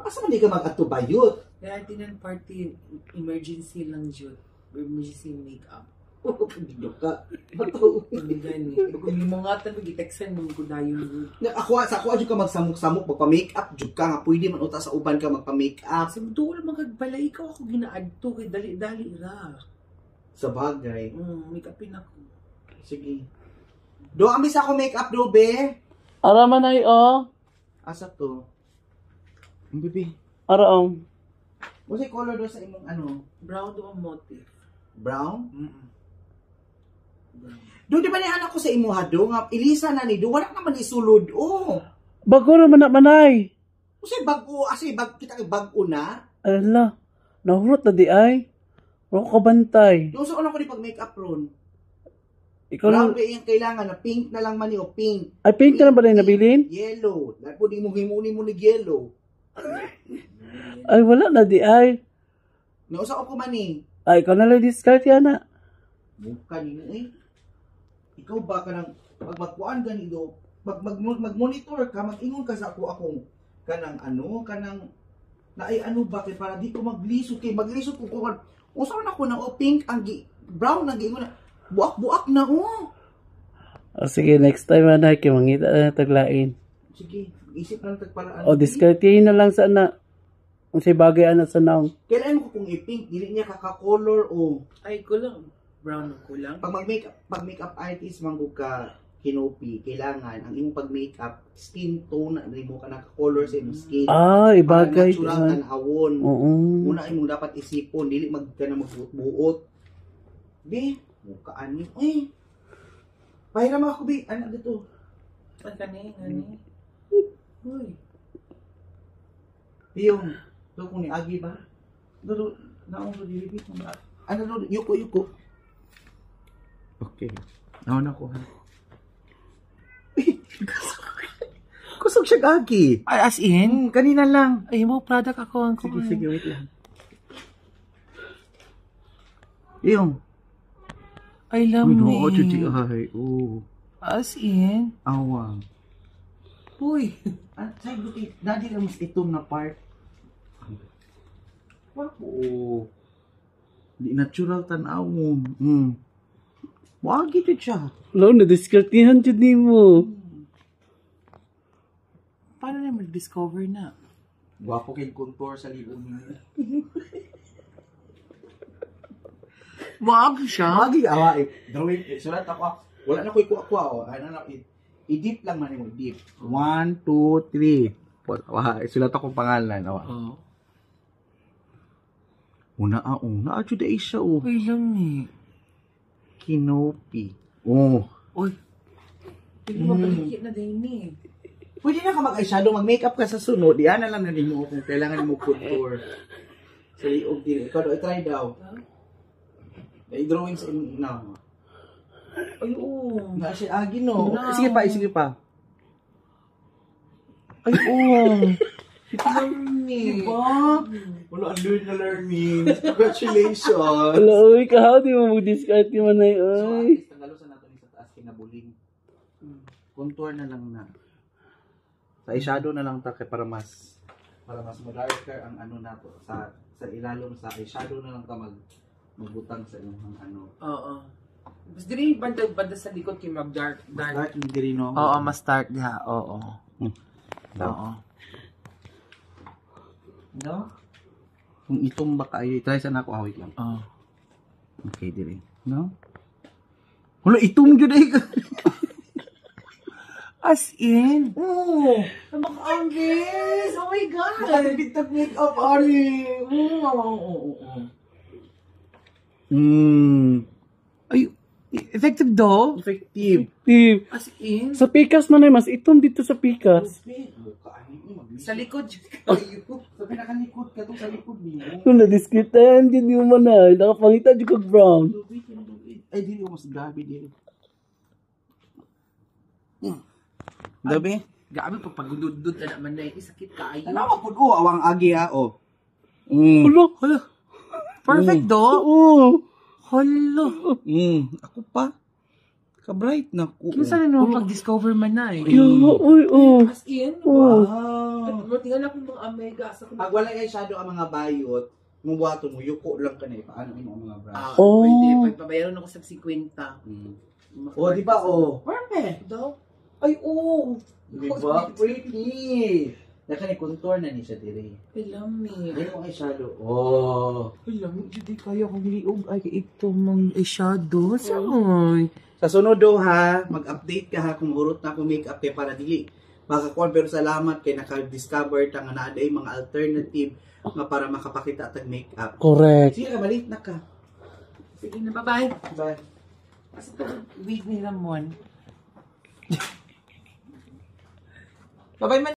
Asa man di ka mag-atubayot? Kaya tinan party, emergency lang jud. Emergency makeup. Hindi ka. Bato. Hindi gani. Kung limangatan, mag-i-texan mo ko dayon. Sa ako ka magsamok-samok, magpa-makeup, jud ka nga, pwede man uta sa uban ka magpa-makeup. Sa duol magagbalay, ikaw ako ginaadto kay dali-dali ra. Sa bagay. Make-upin ako. Sige. Do, amis ako makeup do, be. Ara man ay, oh. Asa to? Ang bibi. Ara, oh. What's color do sa imong ano? Brown do ang motif. Brown? Do, di ba ni anak ko sa imo ha, do? Nga, ilisa na ni do, wala naman isulod, oh. Bago naman na manay. Kasi bago, kita kay bago na. Ala, nahurot na di ay. Wala ko kabantay. Do, sa una ko di pag-makeup ron. Ikaw Brown na, ba yung kailangan na pink na lang man o pink. ay pink ka na ba na yung nabilin? Yellow. Lahat po di mo himuni mo ni yellow. Ay, wala na di ay. Nausa ko man eh. Ay, ikaw na lang discard yan na. Mukha nino eh. Ikaw ba ka nang magkuan ganito? Mag-monitor ka, mag-ingon ka sa akong kanang na ay ano ba kay para di ko maglisod kay maglisod ko kung usa na ko na o pink ang brown ang giingon na buak-buak na oh. O sige, next time manay, kaya mangita na taglain. Sige, isip lang tagparaan. O, discard yan na lang sana. Kung siya bagay anak sa naong. Kailan mo kung i-pink, dili niya kaka-color o Ay, kulang. Brown ko lang. pag makeup artist manggo ka kinopi, kailangan ang imong pag-makeup skin tone na mo ka naka-color sa imong skin. Ah, ibagay. Natural tanawon. Oo. Muna imong dapat isipon, dili magbuot-buot. Di, mukaan niyo. Eh, pahiram ako, bi. Ano dito? Ay, kani. Uy. Yung, do kung ni Agi ba? Do, naong do dilipit mo. Ano do, yuko. Okay. Naon ako ha. Kusog siya Agi. Ay, as in? Kanina lang. Ay, mo product ako ang Sige, wait lang. Yung. Ay, lamig. Oo, chuchi ay. Oo. As in? Awang. Uy. Say, buti, dadi lang mas itom na part. Wapo. Di natural tanawon. Wagi dyan siya. Lo, na-discartihan dyan ni mo. Paano na mag-discover na? Wapo kay contour sa libong niya. Wag siya? Wagi, awa eh. Drawing, sulat ako. Wala na ko ikuha. Ano na, i-dip lang man mo. Dip. 1, 2, 3. Sulat akong pangalan. Awa. Oo. Una. Adyo da isa oh. Uy, lamig. Kinopi. Oh. Uy. Hindi mo palikit na din eh. Pwede na ka mag-eyeshadow, mag-makeup ka sa sunod. Diyan na lang na mo kung kailangan mo contour. Sa liog din. Ikaw daw, try daw. I-drawing sa inyo na. Ay, oo. Nga si Agi, no? No. Sige pa. Ay, oo. Lamig. Diba? Wala, learning. Congratulations. Wala, uy, kahaw, di mo mag-discard ni manay, So, at ay. least, tanggalusan natin sa taas kinabuling. Contour na lang na. Sa eyeshadow na lang ta kay para mas mag-darker ang ano na to. Sa ilalong sa eyeshadow na lang ka magbutang sa inyong ano. Oo. Mas diri banda sa likod kay mag-dark. Dark ni diri no. Oo, mas dark diha. Oo. Oo. No? Kung itong baka ay try sa nako awit lang. Oo. Okay diri. No? Wala itong jud ay. As in? Oh, Napaka-angles! Oh my God! nakatipid makeup ari. Ay, effective daw? Effective. Di, As in? sa pikas manay, mas itom dito sa pikas. Sa likod. Sa pinakalikod ka to sa likod niyo. Kung na-discartihan dyan yung manay, nakapangita dyan kag brown. Ay, dili ko mas grabe dili. Dabi? Gabi pag pagududod na naman na sakit ka ayo. Ano po ko awang agi ha oh. Hala. Perfect do? Oo. Hala. Ako pa. Ka-bright na ko. Kung saan no, pag-discover man na eh. Uy, oh. As in, Wow. tingnan akong mga Omega sa Pag wala ay shadow ang mga bayot, mubuhaton mo, yuko lang ka na paano mo ang mga brush. Oh. Pwede, pagpabayaran ako sa 50. Oh, di ba? Oh. Perfect. Daw. Ay, oh. Di ba? Pretty. Naka ni contour na ni siya dire. Ilami. Ay, ang shadow. Oh. Ilami, hindi kaya kong liog. Ay, ito mong eyeshadow. Saan? Sa sunod do ha, mag-update ka ha kung urot na akong makeup kay para dili. Makakuan pero salamat kay naka-discover ta nga naa day mga alternative nga para makapakita tag makeup. Correct. Sige, balik na ka. Sige na, bye-bye. Bye. Kasi ito, wig ni Ramon. Bye-bye man.